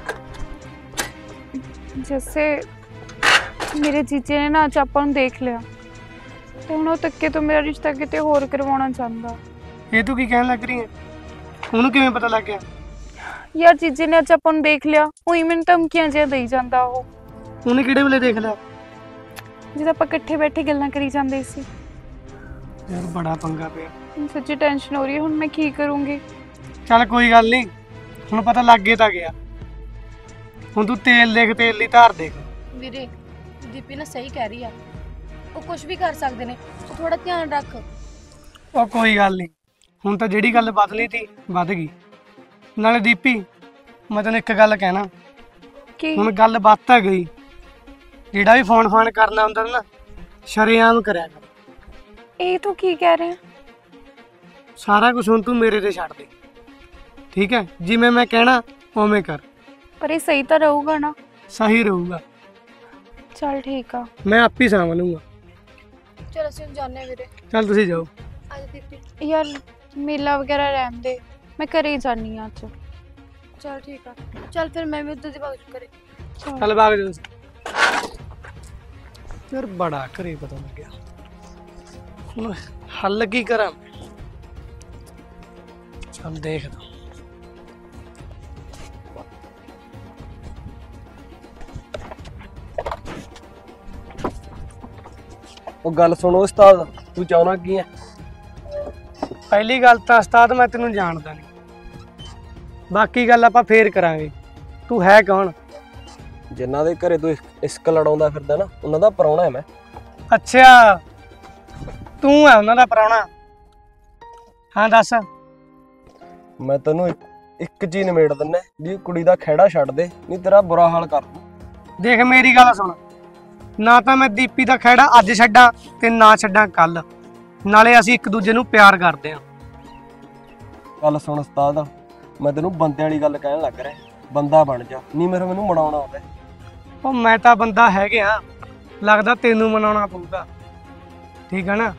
ਜੱਸੇ ਮੇਰੇ ਜੀਜੇ ਨੇ ਨਾ ਅੱਜ ਆਪਾਂ ਨੂੰ ਦੇਖ ਲਿਆ, ਤੇ ਹੁਣ ਉਹ ਧੱਕੇ ਤੋਂ ਮੇਰਾ ਰਿਸ਼ਤਾ ਕਿਤੇ ਹੋਰ ਕਰਵਾਉਣਾ ਚਾਹੁੰਦਾ। ਇਹ ਤੂੰ ਕੀ ਕਹਿਣ ਲੱਗ ਰਹੀ ਹੈ? ਉਹਨੂੰ ਕਿਵੇਂ ਪਤਾ ਲੱਗ ਗਿਆ? ਯਾਰ ਜੀਜੇ ਨੇ ਅੱਜ ਆਪਾਂ ਨੂੰ ਦੇਖ ਲਿਆ, ਉਹੀ ਮੈਨੂੰ ਧਮਕੀਆਂ ਜਿਹਾ ਦੇਈ ਜਾਂਦਾ। ਉਹ ਉਹਨੇ ਕਿਹੜੇ ਵੇਲੇ ਦੇਖ ਲਿਆ? ਜਦੋਂ ਆਪਾਂ ਇਕੱਠੇ ਬੈਠੇ ਗੱਲਾਂ ਕਰੀ ਜਾਂਦੇ ਸੀ। ਯਾਰ ਬੜਾ ਪੰਗਾ ਪਿਆ। ਮੈਨੂੰ ਸੱਚੀ ਟੈਨਸ਼ਨ ਹੋ ਰਹੀ ਹੈ, ਹੁਣ ਮੈਂ ਕੀ ਕਰੂੰਗੀ? ਚੱਲ ਕੋਈ ਗੱਲ ਨਹੀਂ, ਹੁਣ ਪਤਾ ਲੱਗ ਗਿਆ ਤਾਂ ਗਿਆ। ਹੁਣ ਤੂੰ ਤੇਲ ਦੇਖ, ਤੇਲ ਦੀ ਧਾਰ ਦੇਖ। ਵੀਰੇ ਦੀਪੀ ਨਾ ਸਹੀ ਕਹਿ ਰਹੀ ਆ, ਉਹ ਕੁਝ ਵੀ ਕਰ ਸਕਦੇ ਨੇ, ਤੂੰ ਥੋੜਾ ਧਿਆਨ ਰੱਖ। ਉਹ ਕੋਈ ਗੱਲ ਨਹੀਂ, ਹੁਣ ਤਾਂ ਜਿਹੜੀ ਗੱਲ ਬਦਲੀ ਤੀ ਵੱਧ ਗਈ। ਨਾਲੇ ਦੀਪੀ ਮੈਂ ਤੈਨੂੰ ਇੱਕ ਗੱਲ ਕਹਿਣਾ, ਕੀ? ਹੁਣ ਗੱਲ ਵੱਧ ਤਾਂ ਗਈ। ਜਿਹੜਾ ਵੀ ਫੋਨ ਫਾਨ ਕਰਨਾ ਹੁੰਦਾ ਨਾ ਸ਼ਰੇਆਮ ਕਰਿਆ ਕਰ। ਇਹ ਤੂੰ ਕੀ ਕਹਿ ਰਿਹਾ? ਸਾਰਾ ਕੁਝ ਹੁਣ ਤੂੰ ਮੇਰੇ ਤੇ ਛੱਡ ਦੇ, ਠੀਕ ਹੈ? ਜਿਵੇਂ ਮੈਂ ਕਹਿਣਾ ਉਵੇਂ ਕਰ। ਪਰ ਇਹ ਸਹੀ ਤਾਂ ਰਹੂਗਾ ਨਾ? ਸਹੀ ਰਹੂਗਾ। ਚੱਲ ਠੀਕ ਆ, ਮੈਂ ਆਪ ਹੀ ਸਾਂਭ ਲੂੰਗਾ। ਚਲ ਅਸੀਂ ਹੁਣ ਜਾਂਦੇ ਵੀਰੇ। ਚੱਲ ਤੁਸੀਂ ਜਾਓ। ਆ ਜਾ ਦੀਪੀ। ਯਾਰ ਮੇਲਾ ਵਗੈਰਾ ਰਹਿਣ ਦੇ, मैं घरे ही जानी हाँ अज। चल ठीक है, चल फिर मैं भी उधर दी बात करे। चल भाग जा यार, बड़ा घरे पता लग गया। ਹੁਣ हल की करा? चल देखदा। ਉਹ ਗੱਲ ਸੁਣੋ ਉਸਤਾਦ, ਤੂੰ ਚਾਹਣਾ ਕੀ ਹੈ? ਪਹਿਲੀ ਗੱਲ ਤਾਂ ਉਸਤਾਦ ਮੈਂ ਤੈਨੂੰ ਜਾਣਦਾ ਨਹੀਂ, ਬਾਕੀ ਗੱਲ ਆਪਾਂ ਫੇਰ ਕਰਾਂਗੇ। ਤੂੰ ਹੈ ਕੌਣ? ਜਿਨ੍ਹਾਂ ਦੇ ਘਰੇ ਤੂੰ ਇਸ਼ਕ ਲੜਾਉਂਦਾ ਫਿਰਦਾ ਨਾ, ਉਹਨਾਂ ਦਾ ਪ੍ਰਾਹੁਣਾ ਹੈ ਮੈਂ। ਅੱਛਾ, ਤੂੰ ਹੈ ਉਹਨਾਂ ਦਾ ਪ੍ਰਾਹੁਣਾ? ਹਾਂ ਦੱਸ। ਮੈਂ ਤੈਨੂੰ ਇੱਕ ਇੱਕ ਚੀਜ਼ ਨਿਮੇੜ ਦਿੰਦਾ ਵੀ ਕੁੜੀ ਦਾ ਖਹਿੜਾ ਛੱਡ ਦੇ, ਨਹੀਂ ਤੇਰਾ ਬੁਰਾ ਹਾਲ ਕਰ ਦੂੰ। ਦੇਖ ਮੇਰੀ ਗੱਲ ਸੁਣ, ਨਾ ਤਾਂ ਮੈਂ ਦੀਪੀ ਦਾ ਖਹਿੜਾ ਅੱਜ ਛੱਡਾਂ ਤੇ ਨਾ ਛੱਡਾਂ ਕੱਲ, ਨਾਲੇ ਅਸੀਂ ਇੱਕ ਦੂਜੇ ਨੂੰ ਪਿਆਰ ਕਰਦੇ ਹਾਂ। ਗੱਲ ਸੁਣ ਉਸਤਾਦ, ਮੈਂ ਤੈਨੂੰ ਬੰਦੇ ਵਾਲੀ ਗੱਲ ਕਹਿਣ ਲੱਗ ਰਿਹਾ, ਬੰਦਾ ਬਣ ਜਾ, ਨਹੀਂ ਮੇਰਾ ਮੈਨੂੰ ਮਨਾਉਣਾ ਆਉਂਦਾ। ਉਹ ਮੈਂ ਤਾਂ ਬੰਦਾ ਹੈਗੇ ਆ, ਲੱਗਦਾ ਤੈਨੂੰ ਮਨਾਉਣਾ ਪਊਗਾ। ਠੀਕ ਹੈ ਨਾ,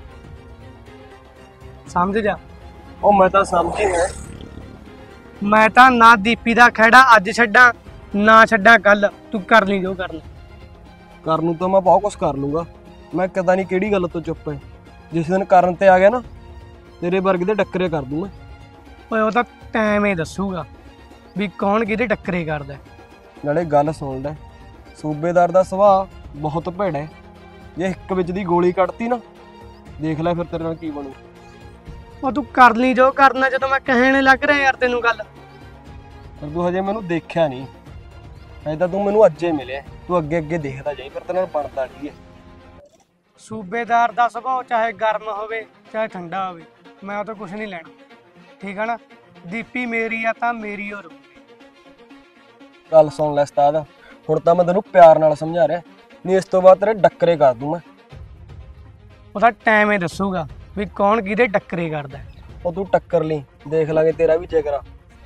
ਸਮਝ ਜਾ। ਉਹ ਮੈਂ ਤਾਂ ਸਮਝੀ ਹੈ, ਮੈਂ ਤਾਂ ਨਾ ਦੀਪੀ ਦਾ ਖਹਿੜਾ ਅੱਜ ਛੱਡਾਂ ਨਾ ਛੱਡਾਂ ਕੱਲ, ਤੂੰ ਕਰ ਲਈ ਜੋ ਕਰਨਾ। ਕਰਨ ਨੂੰ ਤਾਂ ਮੈਂ ਬਹੁਤ ਕੁਛ ਕਰ ਲੂੰਗਾ, ਮੈਂ ਕਦਾ ਨਹੀਂ ਕਿਹੜੀ ਗੱਲ ਤੋਂ ਚੁੱਪ ਹੈ। ਜਿਸ ਦਿਨ ਕਰਨ ਤੇ ਆ ਗਿਆ ਨਾ, ਤੇਰੇ ਵਰਗੇ ਦੇ ਟੱਕਰੇ ਕਰ ਦੂੰ ਮੈਂ। ਓਏ ਉਹ ਤਾਂ ਟਾਈਮ ਹੀ ਦੱਸੂਗਾ ਵੀ ਕੌਣ ਕਿਹਦੇ ਟੱਕਰੇ ਕਰਦਾ। ਨਾਲੇ ਗੱਲ ਸੁਣ ਲੈ, ਸੂਬੇਦਾਰ ਦਾ ਸੁਭਾਅ ਬਹੁਤ ਭੈੜਾ ਹੈ, ਜੇ ਇੱਕ ਵਿੱਚ ਦੀ ਗੋਲੀ ਕੱਢਤੀ ਨਾ, ਦੇਖ ਲੈ ਫਿਰ ਤੇਰੇ ਨਾਲ ਕੀ ਬਣੂ। ਉਹ ਤੂੰ ਕਰ ਲਈ ਜੋ ਕਰਨਾ, ਜਦੋਂ ਮੈਂ ਕਹਿਣੇ ਲੱਗ ਰਿਹਾ ਯਾਰ ਤੈਨੂੰ ਗੱਲ। ਪਰ ਤੂੰ ਹਜੇ ਮੈਨੂੰ ਦੇਖਿਆ ਨਹੀਂ, ਹਜੇ ਤਾਂ ਤੂੰ ਮੈਨੂੰ ਅੱਜੇ ਮਿਲਿਆ, ਤੂੰ ਅੱਗੇ ਅੱਗੇ ਦੇਖਦਾ ਜਾਈ, ਫਿਰ ਤੇਰੇ ਨਾਲ ਬਣਦਾ ਨਹੀਂ ਹੈ। ਸੂਬੇਦਾਰ ਦਾ ਸੁਭਾਅ ਚਾਹੇ ਗਰਮ ਹੋਵੇ ਚਾਹੇ ਠੰਡਾ ਹੋਵੇ, ਮੈਂ ਉਹ ਤੋਂ ਕੁਝ ਨਹੀਂ ਲੈਣਾ। ਠੀਕ ਹੈ ਨਾ, ਦੀਪੀ ਮੇਰੀ ਆ ਤਾਂ ਮੇਰੀ ਹੋ ਰਹੂਗੀ। ਗੱਲ ਸੁਣ ਲੈ ਉਸਤਾਦ, ਹੁਣ ਤਾਂ ਮੈਂ ਤੈਨੂੰ ਪਿਆਰ ਨਾਲ ਸਮਝਾ ਰਿਹਾ, ਨਹੀਂ ਇਸ ਤੋਂ ਬਾਅਦ ਤੇਰੇ ਡੱਕਰੇ ਕਰ ਦੂੰ ਮੈਂ। ਉਹਦਾ ਟਾਈਮ ਹੀ ਦੱਸੂਗਾ ਵੀ ਕੌਣ ਕਿਹਦੇ ਟੱਕਰੇ ਕਰਦਾ। ਉਹ ਤੂੰ ਟੱਕਰ ਲਈ, ਦੇਖ ਲਾਂਗੇ ਤੇਰਾ ਵੀ ਜਿਗਰਾ।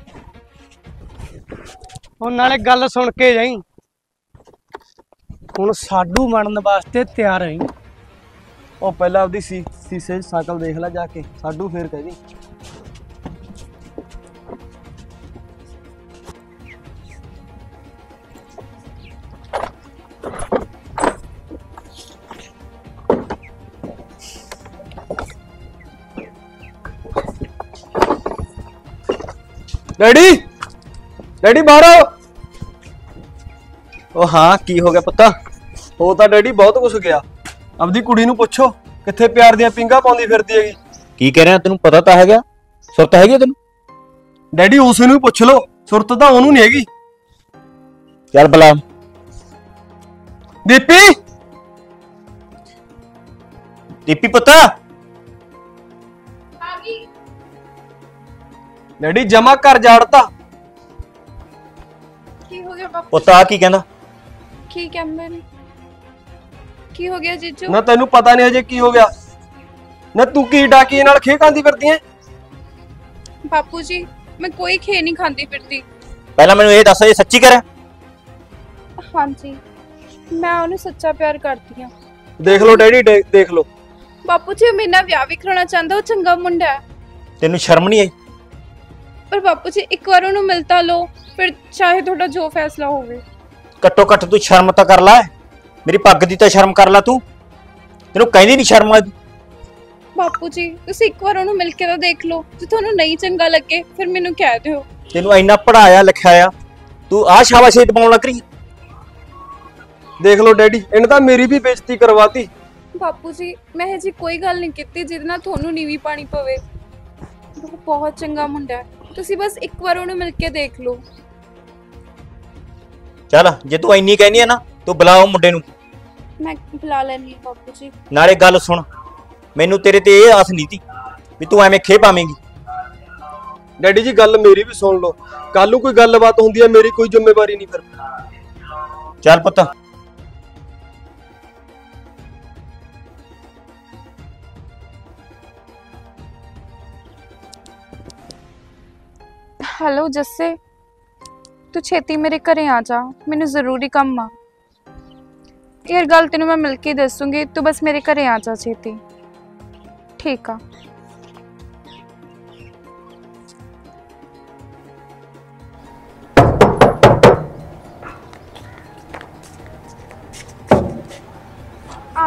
ਉਹ ਨਾਲੇ ਗੱਲ ਸੁਣ ਕੇ ਜਾਈ, ਹੁਣ ਸਾਡੂ ਬਣਨ ਵਾਸਤੇ ਤਿਆਰ ਰਹੀਂ। ਉਹ ਪਹਿਲਾਂ ਆਪਦੀ ਸੀ ਸੀਸੇ 'ਚ ਸ਼ਕਲ ਦੇਖ ਲੈ ਜਾ ਕੇ, ਸਾਡੂ ਫੇਰ ਕਹਿ ਦੀ। ਡੈਡੀ, ਡੈਡੀ ਬਾਹਰ ਆਓ। ਉਹ ਹਾਂ, ਕੀ ਹੋ ਗਿਆ ਪੁੱਤ? ਹੋ ਤਾਂ ਡੈਡੀ ਬਹੁਤ ਕੁਛ ਗਿਆ, ਆਪਦੀ ਕੁੜੀ ਨੂੰ ਪੁੱਛੋ ਕਿੱਥੇ ਪਿਆਰ ਦੀਆਂ ਪਿੰਗਾ ਪਾਉਂਦੀ ਫਿਰਦੀ ਹੈਗੀ। ਕੀ ਕਹਿ ਰਿਹਾ? ਤੈਨੂੰ ਪਤਾ ਤਾਂ ਹੈਗਾ, ਸੁਰਤ ਹੈਗੀ ਤੈਨੂੰ? ਡੈਡੀ ਉਸ ਨੂੰ ਵੀ ਪੁੱਛ ਲਓ, ਸੁਰਤ ਤਾਂ ਉਹਨੂੰ ਨਹੀਂ ਹੈਗੀ। ਚੱਲ ਬੁਲਾ। ਦੀਪੀ, ਦੀਪੀ ਪੁੱਤ। ਡੈਡੀ ਜਮਾ ਘਰ ਜਾੜਤਾ। की हो गया बापू? ਪੁੱਤ ਆ ਕੀ ਕਹਿੰਦਾ? की कहंदे ने? की हो गया जीजू? ਨਾ ਤੈਨੂੰ ਪਤਾ ਨਹੀਂ ਅਜੇ ਕੀ ਹੋ ਗਿਆ, ਨਾ ਤੂੰ ਕੀ ਡਾਕੀਏ ਨਾਲ ਖੇ ਖਾਂਦੀ ਫਿਰਦੀ ਐ? बापू जी मैं कोई खे नहीं खाती फिरती। ਪਹਿਲਾਂ ਮੈਨੂੰ ਇਹ ਦੱਸ, ਇਹ ਸੱਚੀ ਕਰ? हाँ जी मैं उन्हें सच्चा प्यार करती हूँ। ਦੇਖ ਲਓ ਡੈਡੀ, ਦੇ- ਦੇਖ ਲਓ। बापू जी मेरा विआह भी कराना चाहता, वो चंगा मुंडा है। ਤੈਨੂੰ ਸ਼ਰਮ ਨਹੀਂ ਆਈ? पर बापू जी एक बार उन्हें मिलता लो, फिर चाहे थोड़ा जो फैसला होवे। ਘੱਟੋ ਘੱਟ ਤੂੰ ਸ਼ਰਮ ਤਾਂ ਕਰ ਲੈ, ਮੇਰੀ ਪੱਗ ਦੀ ਤਾਂ ਸ਼ਰਮ ਕਰ ਲੈ ਤੂੰ। ਤੈਨੂੰ ਕਹਿੰਦੀ ਨਹੀਂ ਸ਼ਰਮ ਆਈ? बापू जी तुसी एक बार उन्हें मिल के तो देख लो, जो थानू नहीं चंगा लगे फिर मैनू कह दियो। ਤੈਨੂੰ ਇੰਨਾ ਪੜਾਇਆ ਲਿਖਾਇਆ, ਤੂੰ ਆਹ ਸ਼ਾਬਾਸ਼ੀ ਦਵਾਉਣ ਲੱਗ ਰਹੀ। ਦੇਖ ਲਓ ਡੈਡੀ, ਇਹਨੇ ਤਾਂ ਮੇਰੀ ਵੀ ਬੇਇੱਜ਼ਤੀ ਕਰਵਾਤੀ। बापू जी मैं जी कोई गल नहीं कीती जिहदे नाल थानू नीवी पानी पवे। वो बहुत चंगा मुंडा है, तुसी बस एक बार उन्हें मिल के देख लो। ਚੱਲ ਜੇ ਤੂੰ ਇੰਨੀ ਕਹਿਨੀ ਆ ਨਾ, ਤੂੰ ਬੁਲਾ ਉਹ ਮੁੰਡੇ ਨੂੰ। मैं बुला लेनी बापू जी। ਨਾਲੇ ਗੱਲ ਸੁਣ, ਮੈਨੂੰ ਤੇਰੇ ਤੇ ਇਹ ਆਸ ਨਹੀਂ ਸੀ ਵੀ ਤੂੰ ਐਵੇਂ ਖੇ ਪਾਵੇਂਗੀ। ਡੈਡੀ ਜੀ ਗੱਲ ਮੇਰੀ ਵੀ ਸੁਣ ਲਓ, ਕੱਲ ਨੂੰ ਕੋਈ ਗੱਲਬਾਤ ਹੁੰਦੀ ਹੈ ਮੇਰੀ ਕੋਈ ਜ਼ਿੰਮੇਵਾਰੀ ਨਹੀਂ ਫਿਰ। ਚੱਲ ਪੁੱਤ। हेलो जस्से, तू छेती मेरे घरे आ जा, मैनू जरूरी काम आ। यार गल तेनू मैं मिल के दसूंगी, तू बस मेरे घरे आ जा छेती। ठीक आ।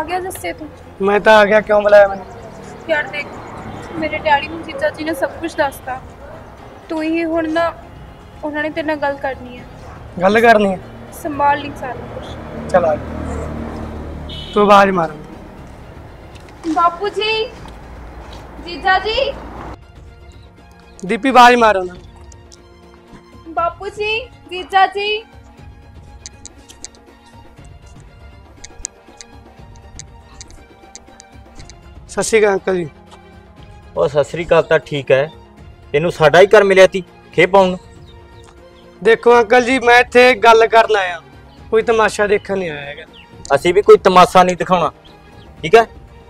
ਗਿਆ ਜੱਸੇ ਤੂੰ? ਮੈਂ ਤਾਂ ਆ ਗਿਆ, ਕਿਉਂ ਬੁਲਾਇਆ ਮੈਨੂੰ? ਯਾਰ ਦੇਖ, ਮੇਰੇ ਡੈਡੀ ਨੂੰ ਜੀਜਾ ਜੀ ਨੇ ਸਭ ਕੁਝ ਦੱਸਤਾ। ਤੂੰ ਹੀ ਹੁਣ ਨਾ ਉਹਨਾਂ ਨੇ ਤੇਰੇ ਨਾਲ ਗੱਲ ਕਰਨੀ ਹੈ। ਗੱਲ ਕਰਨੀ ਹੈ? ਸੰਭਾਲ ਲਈ ਸਾਰਾ ਕੁਝ। ਚਲ ਆ ਜਾ। ਤੂੰ ਆਵਾਜ਼ ਮਾਰ। ਬਾਪੂ ਜੀ, ਜੀਜਾ ਜੀ। ਦੀਪੀ ਆਵਾਜ਼ ਮਾਰ ਉਹਨਾਂ ਨੂੰ। ਬਾਪੂ ਜੀ, ਜੀਜਾ ਜੀ। ਸਤਿ ਸ਼੍ਰੀ ਅਕਾਲ ਅੰਕਲ ਜੀ। ਉਹ ਸਤਿ ਸ੍ਰੀ ਅਕਾਲ ਤਾਂ ਠੀਕ ਹੈ, ਤੈਨੂੰ ਸਾਡਾ ਹੀ ਘਰ ਮਿਲਿਆ ਤੀ ਖੇ ਪਾਉਣ ਨੂੰ। ਦੇਖੋ ਅੰਕਲ ਜੀ, ਮੈਂ ਇੱਥੇ ਗੱਲ ਕਰਨ ਆਇਆ, ਕੋਈ ਤਮਾਸ਼ਾ ਦੇਖਣ ਨਹੀਂ ਆਇਆ ਹੈਗਾ। ਅਸੀਂ ਵੀ ਕੋਈ ਤਮਾਸ਼ਾ ਨਹੀਂ ਦਿਖਾਉਣਾ, ਠੀਕ ਹੈ?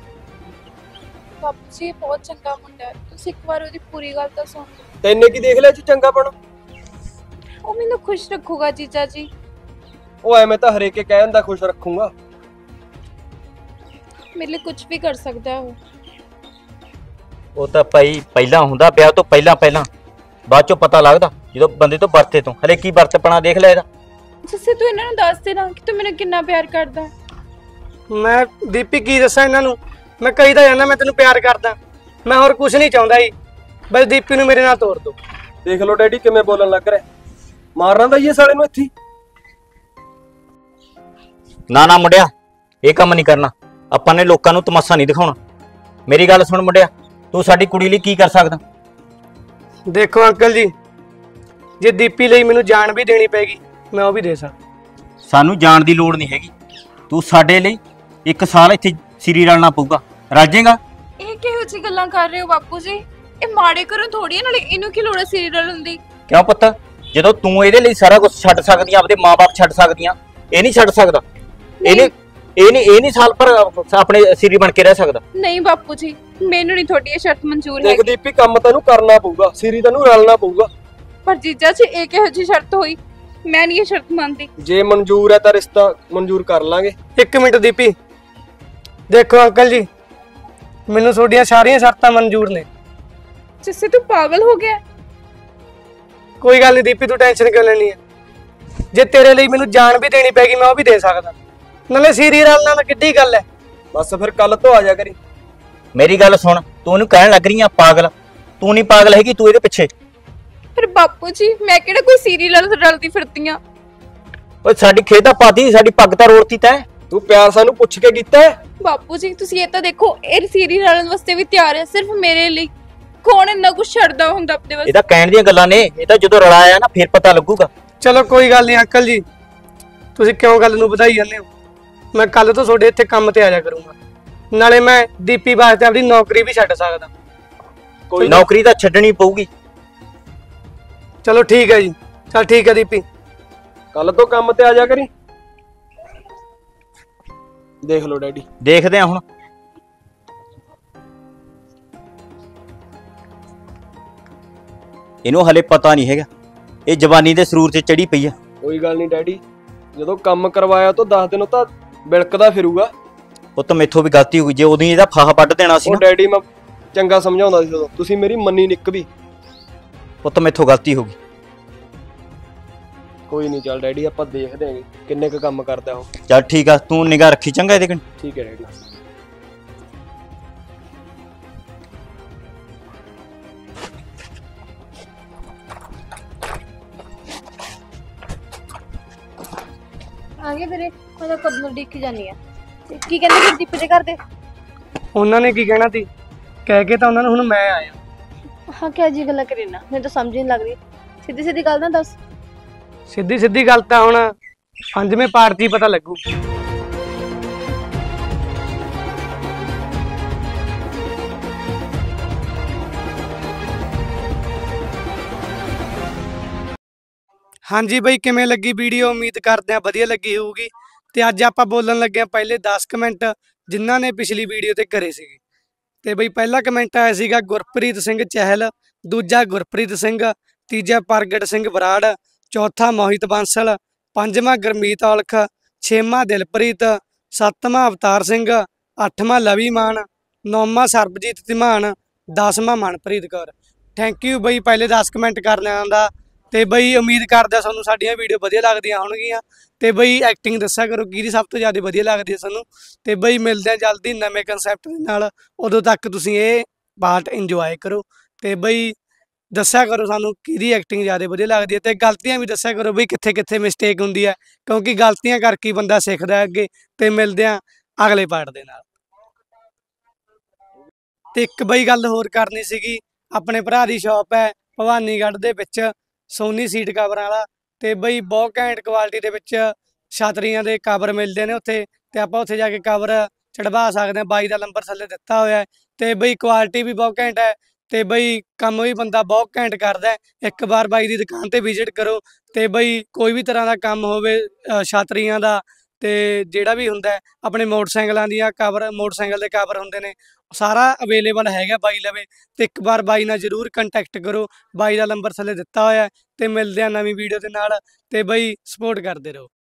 ਬਾਪੂ ਜੀ ਬਹੁਤ ਚੰਗਾ ਮੁੰਡਾ ਹੈ, ਤੁਸੀਂ ਇੱਕ ਵਾਰ ਉਹਦੀ ਪੂਰੀ ਗੱਲ ਤਾਂ ਸੁਣ ਲਓ। ਤੈਨੇ ਕੀ ਦੇਖ ਲਿਆ ਚ ਚੰਗਾਪਣ? ਉਹ ਮੈਨੂੰ ਖੁਸ਼ ਰੱਖੂਗਾ ਜੀਜਾ ਜੀ। ਉਹ ਐਵੇਂ ਤਾਂ ਹਰੇਕੇ ਕਹਿਣ ਦਾ ਖੁਸ਼ ਰੱਖੂਗਾ। ਮੇਰੇ ਲਈ ਕੁਝ ਵੀ ਕਰ ਸਕਦਾ ਹੈ ਉਹ। ਉਹ ਤਾਂ ਭਾਈ ਪਹਿਲਾਂ ਹੁੰਦਾ, ਵਿਆਹ ਤੋਂ ਪਹਿਲਾਂ ਪਹਿਲਾਂ, ਬਾਅਦ ਚੋਂ ਪਤਾ ਲੱਗਦਾ ਜਦੋਂ ਬੰਦੇ ਤੋਂ ਵਰਤੇ ਤੋਂ। ਹਲੇ ਕੀ ਵਰਤਪਣਾ ਦੇਖ ਲੈ ਇਹਦਾ। ਜਿਸੇ ਤੂੰ ਇਹਨਾਂ ਨੂੰ ਦੱਸ ਦੇ ਨਾ ਕਿ ਤੂੰ ਮੈਨੂੰ ਕਿੰਨਾ ਪਿਆਰ ਕਰਦਾ। ਮੈਂ ਦੀਪੀ ਕੀ ਦੱਸਾਂ ਇਹਨਾਂ ਨੂੰ? ਮੈਂ ਕਹੀ ਤਾਂ ਜਾਂਦਾ ਮੈਂ ਤੈਨੂੰ ਪਿਆਰ ਕਰਦਾ, ਮੈਂ ਹੋਰ ਕੁਝ ਨਹੀਂ ਚਾਹੁੰਦਾ ਜੀ, ਬਸ ਦੀਪੀ ਨੂੰ ਮੇਰੇ ਨਾਲ ਤੋਰ ਦਿਓ। ਦੇਖ ਲਓ ਡੈਡੀ ਕਿਵੇਂ ਬੋਲਣ ਲੱਗ ਰਿਹਾ, ਮਾਰਨਾ ਤਾਂ ਇਹ ਸਾਲੇ ਨੂੰ ਇੱਥੇ। ਨਾ ਨਾ ਮੁੰਡਿਆ, ਇਹ ਕੰਮ ਨਹੀਂ ਕਰਨਾ। ਆਪਾਂ ਨੇ ਲੋਕਾਂ ਨੂੰ ਤਮਾਸ਼ਾ ਨਹੀਂ ਦਿਖਾਉਣਾ। ਮੇਰੀ ਗੱਲ ਸੁਣ ਮੁੰਡਿਆ, ਤੂੰ ਸਾਡੀ ਕੁੜੀ ਲਈ ਕੀ ਕਰ ਸਕਦਾ? ਦੇਖੋ ਅੰਕਲ ਜੀ, ਜੇ ਦੀਪੀ ਲਈ ਮੈਨੂੰ ਜਾਨ ਵੀ ਦੇਣੀ ਪੈਗੀ ਮੈਂ ਉਹ ਵੀ ਦੇ ਸਕਦਾ। ਸਾਨੂੰ ਜਾਣ ਦੀ ਲੋੜ ਨਹੀਂ ਹੈਗੀ, ਤੂੰ ਸਾਡੇ ਲਈ ਇੱਕ ਸਾਲ ਇੱਥੇ ਸਿਰੀ ਰਲਣਾ ਪਊਗਾ। ਰਾਜੇਗਾ? ਇਹ ਕਿਹੋ ਜਿਹੀ ਗੱਲਾਂ ਕਰ ਰਹੇ ਹੋ ਬਾਪੂ ਜੀ? ਇਹ ਮਾੜੇ ਕਰੋ ਥੋੜੀ, ਨਾਲੇ ਇਹਨੂੰ ਕੀ ਲੋੜ ਹੈ ਸੀਰੀਅਲ ਹੁੰਦੀ? ਕਿਉਂ ਪੁੱਤ, ਜਦੋਂ ਤੂੰ ਇਹਦੇ ਲਈ ਸਾਰਾ ਕੁਝ ਛੱਡ ਸਕਦੀ ਆਂ, ਆਪਦੇ ਮਾਪੇ ਛੱਡ ਸਕਦੀ ਆਂ, ਇਹ ਨਹੀਂ ਛੱਡ ਸਕਦਾ? ਇਹਨੇ ਇਹ ਨਹੀਂ ਇਹ ਨਹੀਂ ਸਾਲ ਪਰ ਆਪਣੇ ਸਿਰੀ ਬਣ ਕੇ ਰਹਿ ਸਕਦਾ? ਨਹੀਂ ਬਾਪੂ ਜੀ, ਮੈਨੂੰ ਨਹੀਂ ਤੁਹਾਡੀ ਇਹ ਸ਼ਰਤ ਮਨਜ਼ੂਰ ਦੇਖ ਹੈ। ਦੀਪੀ, ਕੰਮ ਤੈਨੂੰ ਕਰਨਾ ਪਊਗਾ, ਸਿਰੀ ਤੈਨੂੰ ਰਲਣਾ ਪਊਗਾ। ਪਰ ਜੀਜਾ ਜੀ ਇਹ ਕਿਹੋ ਜਿਹੀ ਸ਼ਰਤ ਹੋਈ? ਮੈਂ ਨਹੀਂ ਇਹ ਸ਼ਰਤ ਮੰਨਦੀ। ਜੇ ਮਨਜ਼ੂਰ ਹੈ ਤਾਂ ਰਿਸ਼ਤਾ ਮਨਜ਼ੂਰ ਕਰ ਲਾਂਗੇ। ਇੱਕ ਮਿੰਟ ਦੀਪੀ, ਦੇਖੋ ਅੰਕਲ ਜੀ, ਮੈਨੂੰ ਤੁਹਾਡੀਆਂ ਸਾਰੀਆਂ ਸ਼ਰਤਾਂ ਮਨਜ਼ੂਰ ਨੇ। ਜਿਸੇ ਤੂੰ ਪਾਗਲ ਹੋ ਗਿਆ? ਕੋਈ ਗੱਲ ਨਹੀਂ ਦੀਪੀ, ਤੂੰ ਟੈਨਸ਼ਨ ਕਿਉਂ ਲੈਣੀ ਹੈ? ਜੇ ਤੇਰੇ ਲਈ ਮੈਨੂੰ ਜਾਨ ਵੀ ਦੇਣੀ ਪੈਗੀ ਮੈਂ ਉਹ ਵੀ ਦੇ ਸਕਦਾ। ਨਾਲੇ ਸੀਰੀਅਲ ਨਾਲ ਕਿੱਡੀ ਗੱਲ ਹੈ। ਬਸ ਫਿਰ ਕੱਲ ਤੋਂ ਆ ਜਾ ਕਰੀ। ਮੇਰੀ ਗੱਲ ਸੁਣ, ਤੂੰ ਉਹਨੂੰ ਕਹਿਣ ਲੱਗ ਰਹੀ ਆ ਪਾਗਲ। ਤੂੰ ਨਹੀਂ ਪਾਗਲ ਹੈਗੀ, ਤੂੰ ਇਹਦੇ ਪਿੱਛੇ। ਪਰ ਬਾਪੂ ਜੀ ਮੈਂ ਕਿਹੜਾ ਕੋਈ ਸੀਰੀਅਲ ਰਲਦੀ ਫਿਰਦੀ ਆ? ਓਏ ਸਾਡੀ ਖੇਤ ਪਾਤੀ, ਸਾਡੀ ਪੱਗ ਤਾਂ ਰੋੜਤੀ ਤੈਂ। ਤੂੰ ਪਿਆਰ ਸਾਨੂੰ ਪੁੱਛ ਕੇ ਕੀਤਾ ਹੈ? ਬਾਪੂ ਜੀ ਤੁਸੀਂ ਇਹ ਤਾਂ ਦੇਖੋ, ਇਹ ਸੀਰੀਅਲ ਰਲਣ ਵਾਸਤੇ ਵੀ ਤਿਆਰ ਹੈ ਸਿਰਫ ਮੇਰੇ ਲਈ। ਕੌਣ ਇੰਨਾ ਕੁਝ ਛੱਡਦਾ ਹੁੰਦਾ ਆਪਣੇ ਵਾਸਤੇ? ਇਹ ਤਾਂ ਕਹਿਣ ਦੀਆਂ ਗੱਲਾਂ ਨੇ, ਇਹ ਤਾਂ ਜਦੋਂ ਰਲਾਇਆ ਨਾ ਫਿਰ ਪਤਾ ਲੱਗੂਗਾ। ਚਲੋ ਕੋਈ ਗੱਲ ਨਹੀਂ ਅੰਕਲ ਜੀ, ਤੁਸੀਂ ਕਿਉਂ ਗੱਲ ਨੂੰ ਵਧਾਈ ਜਾਂਦੇ ਹੋ? ਮੈਂ ਕੱਲ ਤੋਂ ਤੁਹਾਡੇ ਇੱਥੇ ਕੰਮ ਤੇ ਆ ਜਾ ਕਰੂੰਗਾ, ਨਾਲੇ ਮੈਂ ਦੀਪੀ ਵਾਸਤੇ ਆਪਣੀ ਨੌਕਰੀ ਵੀ ਛੱਡ ਸਕਦਾ। ਕੋਈ ਨੌਕਰੀ ਤਾਂ ਛੱਡਣੀ ਪਊਗੀ। ਚਲੋ ਠੀਕ ਹੈ ਜੀ, ਚਲ ਠੀਕ ਹੈ ਦੀਪੀ। ਕੱਲ ਤੋਂ ਕੰਮ ਤੇ ਆ ਜਾ ਕਰੀ। ਦੇਖ ਲਓ ਡੈਡੀ, ਦੇਖਦੇ ਆ ਹੁਣ। ਇਹਨੂੰ ਹਲੇ ਪਤਾ ਨਹੀਂ ਹੈਗਾ, ਇਹ ਜਵਾਨੀ ਦੇ ਸਰੂਰ 'ਚ ਚੜੀ ਪਈ ਆ। ਕੋਈ ਗੱਲ ਨਹੀਂ ਡੈਡੀ, ਜਦੋਂ ਕੰਮ ਕਰਵਾਇਆ ਤਾਂ ਦਸ ਦਿਨ ਉਹ ਤਾਂ ਬਿਲਕਦਾ ਫਿਰੂਗਾ। ਉਹ ਤਾਂ ਮੈਥੋਂ ਵੀ ਗਲਤੀ ਹੋ ਗਈ, ਜੇ ਉਦੋਂ ਹੀ ਇਹਦਾ ਫਾਹਾ ਵੱਢ ਦੇਣਾ ਸੀ ਉਹ ਨਾ। ਡੈਡੀ ਮੈਂ ਚੰਗਾ ਸਮਝਾਉਂਦਾ ਸੀ ਉਦੋਂ, ਤੁਸੀਂ ਮੇਰੀ ਮੰਨੀ ਨਿੱਕ ਵੀ। ਉਹ ਤਾਂ ਮੈਥੋਂ ਗਲਤੀ ਹੋ ਗਈ। ਕੋਈ ਨਹੀਂ, ਚੱਲ ਡੈਡੀ ਆਪਾਂ ਦੇਖਦੇ ਆਂਗੇ ਕਿੰਨੇ ਕੁ ਕੰਮ ਕਰਦਾ ਉਹ। ਚੱਲ ਠੀਕ ਆ, ਤੂੰ ਨਿਗਾਹ ਰੱਖੀ ਚੰਗਾ ਇਹਦੇ ਕੋਲ। ਠੀਕ ਹੈ ਡੈਡੀ। ਆ ਗਏ ਵੀਰੇ, ਮੈਂ ਤਾਂ ਕਦ ਨੂੰ ਡਿੱਕ ਜਾਨੀ ਆ। ਤੇ ਕੀ ਕਹਿੰਦੇ ਫਿਰ ਦੀਪੇ ਦੇ ਘਰ ਦੇ? ਉਹਨਾਂ ਨੇ ਕੀ ਕਹਿਣਾ ਸੀ? ਕਹਿ ਕੇ ਤਾਂ ਉਹਨਾਂ ਨੂੰ ਹੁਣ ਮੈਂ ਆਇਆ। ਹਾਂ ਕਿਆ ਜੀ ਗੱਲਾਂ ਕਰੀ ਨਾ, ਮੈਨੂੰ ਤਾਂ ਸਮਝ ਨਹੀਂ ਲੱਗ ਰਹੀ। ਸਿੱਧੀ ਸਿੱਧੀ ਗੱਲ ਨਾ ਦੱਸ। ਸਿੱਧੀ ਸਿੱਧੀ ਗੱਲ ਤਾਂ ਹੁਣ ਪੰਜਵੇਂ ਪਾਰਟ 'ਚ ਹੀ ਪਤਾ ਲੱਗੂ। ਹਾਂਜੀ ਬਈ, ਕਿਵੇਂ ਲੱਗੀ ਵੀਡੀਓ? ਉਮੀਦ ਕਰਦੇ ਆ ਵਧੀਆ ਲੱਗੀ ਹੋਊਗੀ। ਤੇ ਅੱਜ ਆਪਾਂ ਬੋਲਣ ਲੱਗੇ ਆ ਪਹਿਲੇ ਦਸ ਕਮੈਂਟ ਜਿਨ੍ਹਾਂ ਨੇ ਪਿਛਲੀ ਵੀਡੀਓ ਤੇ ਕਰੇ ਸੀਗੇ। ਤੇ ਬਈ ਪਹਿਲਾ ਕਮੈਂਟ ਆਇਆ ਸੀਗਾ ਗੁਰਪ੍ਰੀਤ ਸਿੰਘ ਚਹਿਲ, ਦੂਜਾ ਗੁਰਪ੍ਰੀਤ ਸਿੰਘ, ਤੀਜਾ ਪ੍ਰਗਟ ਸਿੰਘ ਬਰਾੜ, ਚੌਥਾ ਮੋਹਿਤ ਬਾਂਸਲ, ਪੰਜਵਾਂ ਗੁਰਮੀਤ ਔਲਖ, ਛੇਵਾਂ ਦਿਲਪ੍ਰੀਤ, ਸੱਤਵਾਂ ਅਵਤਾਰ ਸਿੰਘ, ਅੱਠਵਾਂ ਲਵੀ ਮਾਨ, ਨੌਵਾਂ ਸਰਬਜੀਤ ਧੀਮਾਨ, ਦਸਵਾਂ ਮਨਪ੍ਰੀਤ ਕੌਰ। ਥੈਂਕ ਯੂ ਬਈ ਪਹਿਲੇ ਦਸ ਕਮੈਂਟ ਕਰਨ ਦਾ। ਤੇ ਬਈ ਉਮੀਦ ਕਰਦਾ ਤੁਹਾਨੂੰ ਸਾਡੀਆਂ ਵੀਡੀਓ ਵਧੀਆ ਲੱਗਦੀਆਂ ਹੋਣਗੀਆਂ। ਤੇ ਬਈ ਐਕਟਿੰਗ ਦੱਸਿਆ ਕਰੋ ਕਿਹਦੀ ਸਭ ਤੋਂ ਜ਼ਿਆਦਾ ਵਧੀਆ ਲੱਗਦੀ ਹੈ ਤੁਹਾਨੂੰ। ਤੇ ਬਈ ਮਿਲਦੇ ਆ ਜਲਦੀ ਨਵੇਂ ਕਨਸੈਪਟ ਦੇ ਨਾਲ, ਉਦੋਂ ਤੱਕ ਤੁਸੀਂ ਇਹ ਪਾਰਟ ਇੰਜੋਏ ਕਰੋ। ਤੇ ਬਈ ਦੱਸਿਆ ਕਰੋ ਸਾਨੂੰ ਕਿਹਦੀ ਐਕਟਿੰਗ ਜ਼ਿਆਦਾ ਵਧੀਆ ਲੱਗਦੀ ਹੈ, ਤੇ ਗਲਤੀਆਂ ਵੀ ਦੱਸਿਆ ਕਰੋ ਬਈ ਕਿੱਥੇ ਕਿੱਥੇ ਮਿਸਟੇਕ ਹੁੰਦੀ ਹੈ, ਕਿਉਂਕਿ ਗਲਤੀਆਂ ਕਰਕੇ ਹੀ ਬੰਦਾ ਸਿੱਖਦਾ ਅੱਗੇ। ਤੇ ਮਿਲਦੇ ਆ ਅਗਲੇ ਪਾਰਟ ਦੇ ਨਾਲ। ਤੇ ਇੱਕ ਬਈ ਗੱਲ ਹੋਰ ਕਰਨੀ ਸੀਗੀ, ਆਪਣੇ ਭਰਾ ਦੀ ਸ਼ਾਪ ਹੈ ਭਵਾਨੀਗੜ੍ਹ ਦੇ ਵਿੱਚ, ਸੋਨੀ ਸੀਟ ਕਵਰਾਂ ਵਾਲਾ। ਤੇ ਬਈ ਬਹੁਤ ਘੈਂਟ ਕੁਆਲਿਟੀ ਦੇ ਵਿੱਚ ਛਤਰੀਆਂ ਦੇ ਕਵਰ ਮਿਲਦੇ ਨੇ ਉੱਥੇ, ਤੇ ਆਪਾਂ ਉੱਥੇ ਜਾ ਕੇ ਕਵਰ ਚੜਵਾ ਸਕਦੇ ਹਾਂ। ਬਾਈ ਦਾ ਨੰਬਰ ਥੱਲੇ ਦਿੱਤਾ ਹੋਇਆ ਹੈ। ਤੇ ਬਈ ਕੁਆਲਿਟੀ ਵੀ ਬਹੁਤ ਘੈਂਟ ਹੈ, ਤੇ ਬਈ ਕੰਮ ਵੀ ਬੰਦਾ ਬਹੁਤ ਘੈਂਟ ਕਰਦਾ ਹੈ। ਇੱਕ ਵਾਰ ਬਾਈ ਦੀ ਦੁਕਾਨ ਤੇ ਵਿਜ਼ਿਟ ਕਰੋ। ਤੇ ਬਈ ਕੋਈ ਵੀ ਤਰ੍ਹਾਂ ਦਾ ਕੰਮ ਹੋਵੇ ਛਤਰੀਆਂ ਦਾ, ਤੇ ਜਿਹੜਾ ਵੀ ਹੁੰਦਾ ਹੈ ਆਪਣੇ ਮੋਟਰਸਾਈਕਲਾਂ ਦੀਆਂ ਕਵਰ, ਮੋਟਰਸਾਈਕਲ ਦੇ ਕਵਰ ਹੁੰਦੇ ਨੇ, ਸਾਰਾ ਅਵੇਲੇਬਲ ਹੈਗਾ ਬਾਈ ਲਵੇ। ਤੇ ਇੱਕ ਵਾਰ ਬਾਈ ਨਾਲ ਜ਼ਰੂਰ ਕੰਟੈਕਟ ਕਰੋ, ਬਾਈ ਦਾ ਨੰਬਰ ਥੱਲੇ ਦਿੱਤਾ ਹੋਇਆ। ਤੇ ਮਿਲਦੇ ਆ ਨਵੀਂ ਵੀਡੀਓ ਦੇ ਨਾਲ, ਤੇ ਬਈ ਸਪੋਰਟ ਕਰਦੇ ਰਹੋ।